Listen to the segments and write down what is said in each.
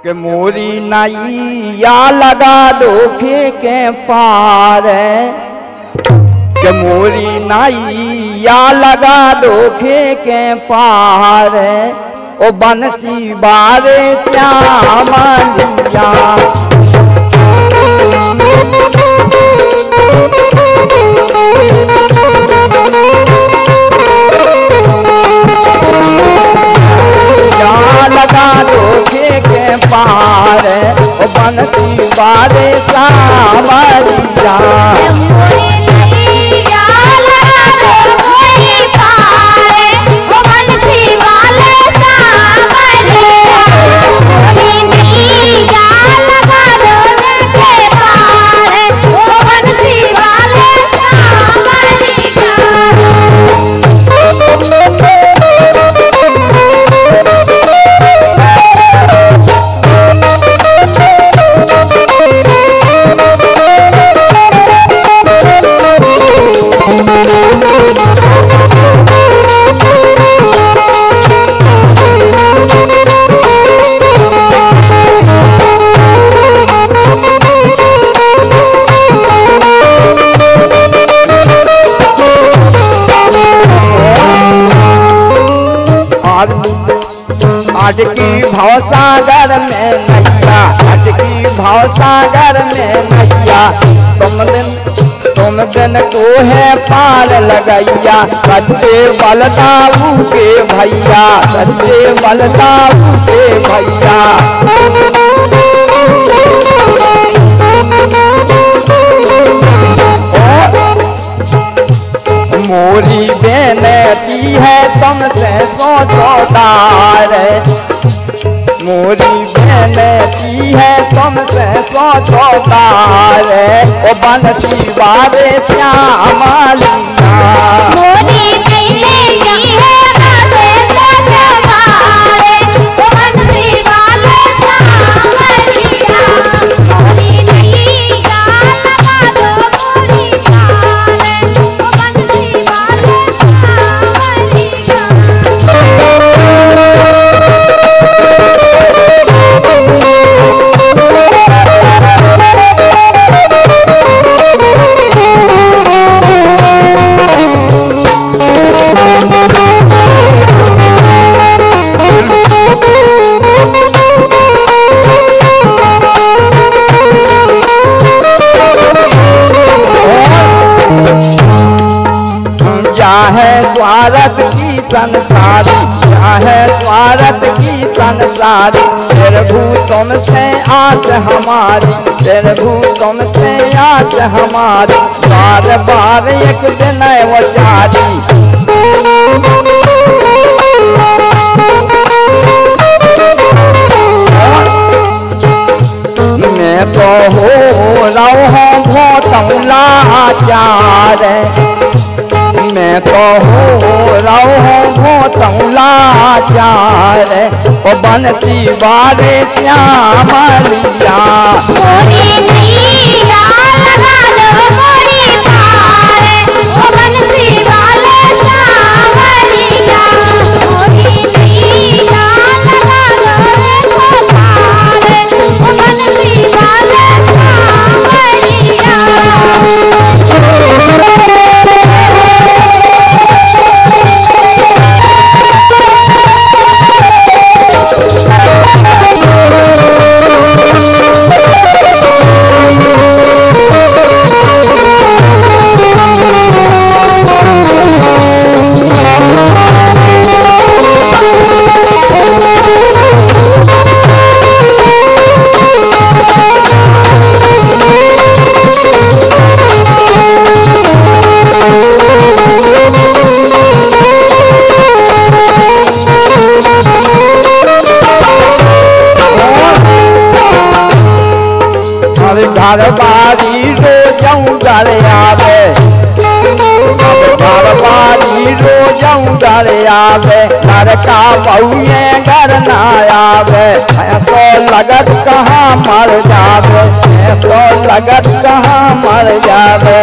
कि मोरी नैया लगा दो के पार, कि मोरी नैया लगा दो के पार, ओ बंसी बारे श्यामलिया। लगा दो के पार, ओ बंसी बारे श्यामलिया। आज की भवसागर में नैया, आज की भवसागर में नैया, तुम दिन को है पार लगैया। सच्चे बलदाऊ के भैया, सच्चे बलदाऊ के भैया। मोरी बेनती है तुमसे सोचोदार, मोरी बेनती है तुमसे सोचोदार, ओ बंसी बारे श्यामलिया। मोरी बेनती है तुमसे सोचोदार, ओ बंसी बारे श्यामलिया। मोरी नैया लगा दो मोरी पार, ओ बंसी बारे श्यामलिया। चाहे स्वार्थ की संसारी, चाहे स्वार्थ की संसारी, प्रभु तुमसे आस हमारी, प्रभु तुमसे आस हमारी। बार बार एक दिन वो जारी, मैं तो हो रहा हूँ लाचार, मैं तो हो रहा हूँ लाचार, ओ बंसी बारे श्यामलिया। मोरी नैया लगा दो मोरी पार, ओ बंसी बारे श्यामलिया। मोरी नैया लगा दो मोरी पार, ओ बंसी बारे श्यामलिया। घर बारी रोजऊ डर आवे, घर बारी रोजऊ डर आवे, घर का बहुए घर न आवे। तो लगत कहाँ मर जावे, तो लगत कहाँ मर जावे।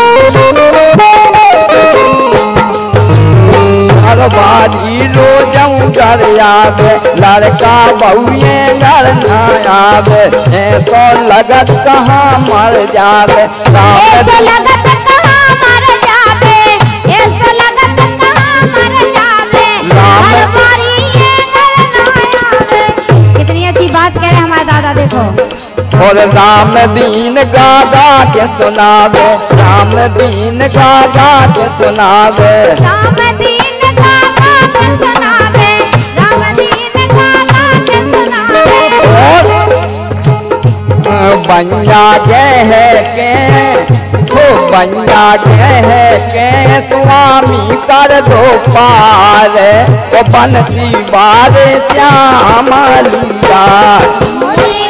घर बारी रोजऊ जऊंदर आवे लड़का बहुए घर ना आवे ऐसो लगत कहाँ मर जावे ऐसो लगत कहाँ मर जावे ऐसो लगत कहाँ मर जावे हर बारी ये घर ना आवे। कितनी अच्छी बात कह रहे हमारे दादा देखो। और राम दीन गागा के सुनावे राम दीन गागा के सुनावे राम दीन गागा के सुनावे राम दीन गागा के सुनावे। बंजा कह के बंजा कह के स्वामी कर दो पार ओ बंसी बार श्याम लिया।